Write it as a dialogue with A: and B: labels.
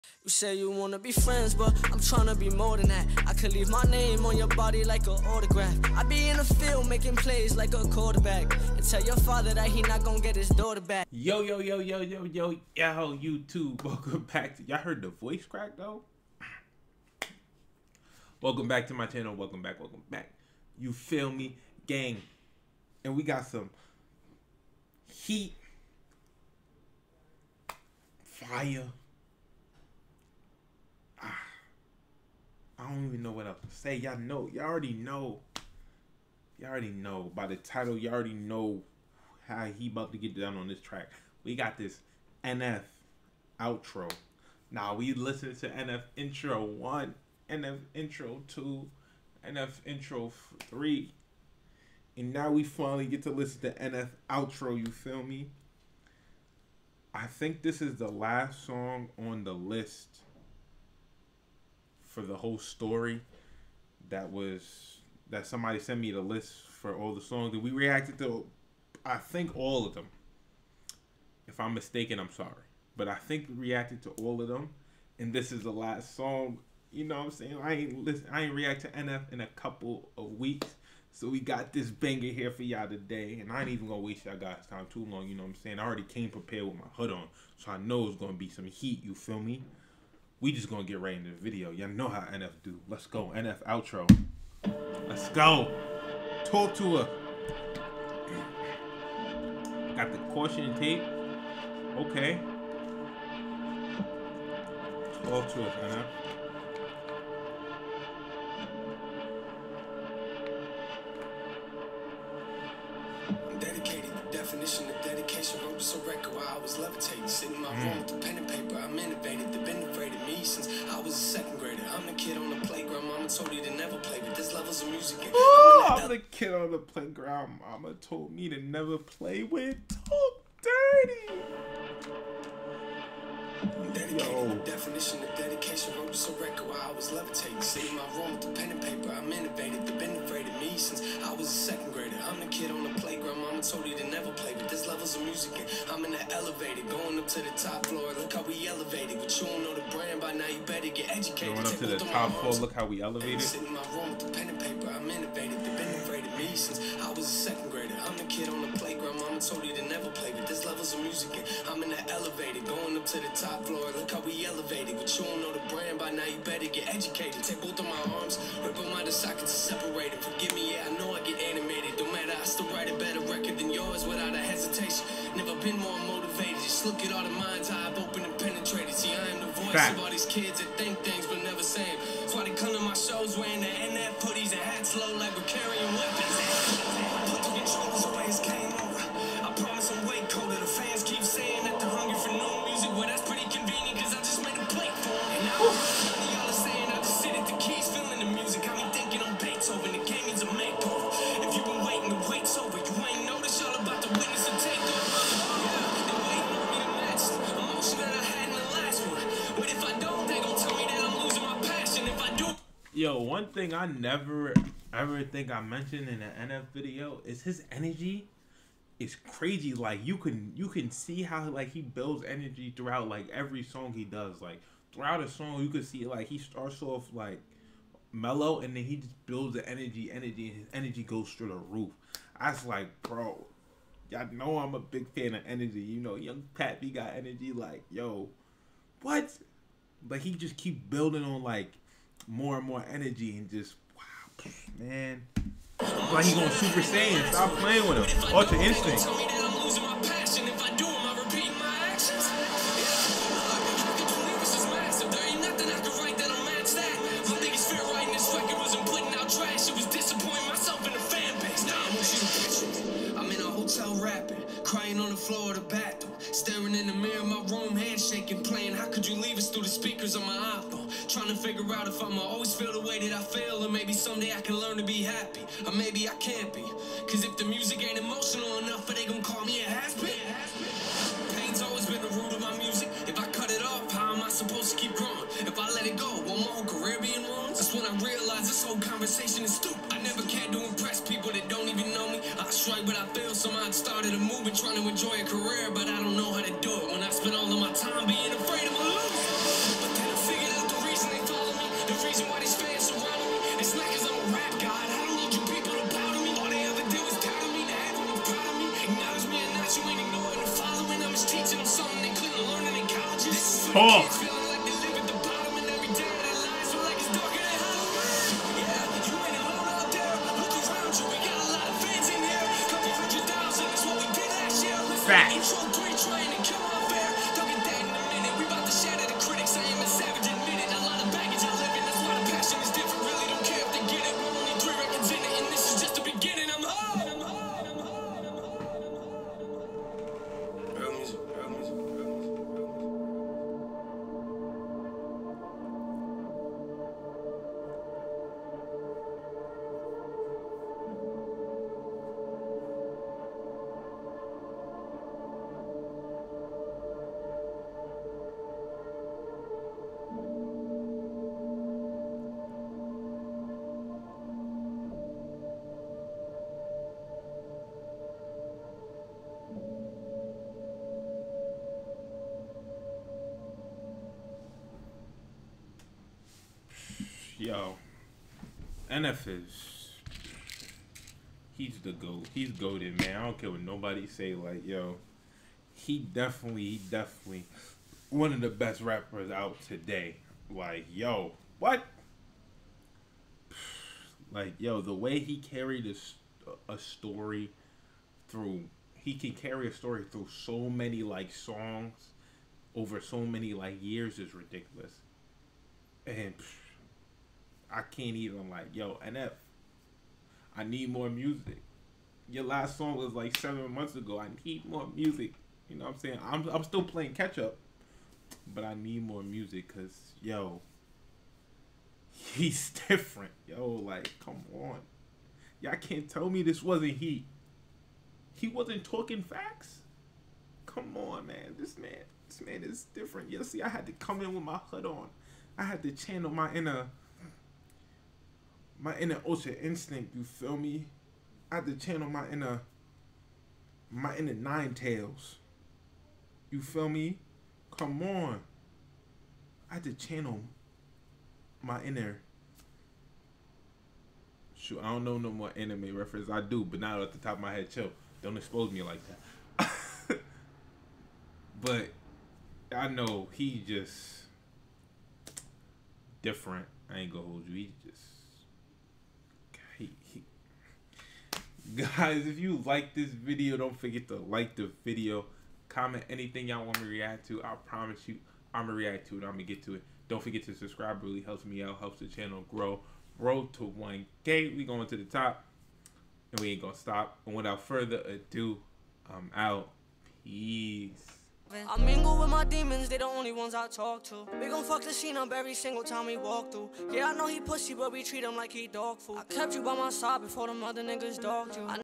A: You say you wanna be friends, but I'm tryna be more than that. I could leave my name on your body like an autograph. I be in the field making plays like a quarterback. And tell your father that he not gonna get his daughter back.
B: Yo, YouTube. Welcome back to... Y'all heard the voice crack, though? Welcome back to my channel. Welcome back. You feel me? Gang. And we got some heat. Fire. I don't even know what else to say. Y'all know. Y'all already know. By the title, y'all already know how he about to get down on this track. We got this NF outro. Now, we listened to NF intro 1, NF intro 2, NF intro 3. And now we finally get to listen to NF outro, you feel me? I think this is the last song on the list for the whole story. That somebody sent me the list for all the songs that we reacted to. I think all of them. If I'm mistaken, I'm sorry. But I think we reacted to all of them. And this is the last song. You know what I'm saying? I ain't react to NF in a couple of weeks. So we got this banger here for y'all today. And I ain't even gonna waste y'all guys' time too long, you know what I'm saying? I already came prepared with my hood on. So I know it's gonna be some heat, you feel me? We just gonna get right into the video. Y'all know how NF do. Let's go. NF outro. Let's go. Talk to her. Got the caution tape. Okay. Talk to us, NF.
C: Dedicated, the definition of dedication. Wrote this on record while I was levitating. Sitting in my room with the pen and paper. I'm innovative. They've been afraid of me since I was a second grader. I'm the kid on the playground. Mama told me to never play, but there's levels of music.
B: I'm the kid on the playground. Mama told me to never play with. Talk dirty.
C: Dedicated, the definition of dedication. Wrote this on record while I was levitating. Sitting in my room with the pen and paper. I'm innovative. They've been afraid of me since I was a second grader. I'm the kid on the playground. Mama told me to never play, but there's levels of music. And I'm in the elevator, going up to the top floor. Look how we elevated. But you don't know the brand by now. You better get educated.
B: Going up to the top floor. Look how we elevated.
C: Sitting in my room with the pen and paper. I'm innovative. They've been afraid of me since I was a second grader. I'm the kid on the playground. Mama told me to never play, but there's levels of music. And I'm in the elevator, going up to the top floor. Look how we elevated. But you don't know the brand by now. You better get educated. Take both of my arms, rip them out the sockets and separate it. Forgive me, yeah, I know I get animated. Don't matter, I still write a better record than yours without a hesitation. Never been more motivated. Just look at all the minds I've opened and penetrated. See, I am the voice of all these kids that think things but never say them. That's why they come to my shows wearing the NF hoodies and hats low like we're carrying weapons. Put the controllers away, it's game over. I promise I'm way colder. The fans keep saying that they're hungry for new music. Well, that's pretty convenient because I just made a plate for them. And now y'all are saying I just sit at the keys feeling the music. I be thinking on Beethoven. The game is a makeover. If you've been waiting, the wait's over. You ain't noticed y'all about to witness a takeover. Yeah, they're waiting on me to match the emotion that I had in the last one. But if I don't, they gon' tell me that I'm losing my passion. If I do...
B: Yo, one thing I never ever think I mentioned in an NF video is his energy is crazy. Like you can see how like he builds energy throughout like every song he does. Like throughout a song you can see like he starts off like mellow and then he just builds the energy and his energy goes through the roof. I was like, bro, y'all know I'm a big fan of energy. You know, Young Pappy got energy. Like, yo, what? Like he just keep building on like more and more energy and just wow, man. Like he going Super Saiyan. Stop playing with him. Ultra Instinct.
C: Crying on the floor of the bathroom, staring in the mirror, my room, handshaking, playing How Could You Leave Us through the speakers on my iPhone. Trying to figure out if I'ma always feel the way that I feel, or maybe someday I can learn to be happy, or maybe I can't be. Cause if the music ain't emotional enough, they gon' call me a has-been. Pain's always been the root of my music. If I cut it off, how am I supposed to keep growing? If I let it go, will my whole career be in ruins? That's when I realize this whole conversation is stupid. I never cared to impress people that don't even know me. I strike what I feel, somehow I started a movement trying to enjoy a career, but I don't know how to do it when I spend all of my time being afraid of losing. But the reason why these fans surround me. It's not cause I'm a rap god. I don't need you people to bow to me. All they ever did was doubt me. Now everyone's proud of me. Acknowledge me and not you ain't ignoring or following. I'm just teaching them something they couldn't learn in colleges. This is for the kids feeling like they live at the bottom, and every day of their lives feel like it's darker than Halloween. Yeah, you ain't alone out there. Look around you, we got a lot of fans in here. Couple 100,000 is what we did last year. Intro 3 trying to kill our fair. Don't get that in a minute. We about to shatter the critics. I am a savage, admit it. A lot of baggage I live in. That's why the passion is different. Really don't care if they get it. We're only 3 records in it, and this is just the beginning. I'm hard. Real music, real music, real music, real music.
B: Yo, NF he's the GOAT. He's goated, man. I don't care what nobody say. Like, yo, he definitely one of the best rappers out today. Like, yo, what? Like, yo, the way he carried a story through, he can carry a story through so many like songs over so many like years is ridiculous. And I can't even like, yo, NF, I need more music. Your last song was like 7 months ago. I need more music. You know what I'm saying? I'm still playing catch up, but I need more music because, yo, he's different. Yo, like, come on. Y'all can't tell me this wasn't he. He wasn't talking facts. Come on, man. This man is different. Yo, see, I had to come in with my hood on. I had to channel my inner Ultra Instinct, you feel me? I had to channel my inner Nine Tails. You feel me? Come on. I had to channel my inner. Shoot, I don't know no more anime reference. I do, but not at the top of my head. Chill. Don't expose me like that. But I know he just different. I ain't gonna hold you. He just Guys, if you like this video, don't forget to like the video, comment anything y'all want me to react to. I promise you I'm gonna react to it. I'm gonna get to it. Don't forget to subscribe. It really helps me out, helps the channel grow. Road to 1K. We going to the top, and we ain't gonna stop. And without further ado, I'm out. Peace.
A: I mingle with my demons, they the only ones I talk to. We gon' fuck the scene up every single time we walk through. Yeah, I know he pussy, but we treat him like he dog food. I kept you by my side before them other niggas dogged you.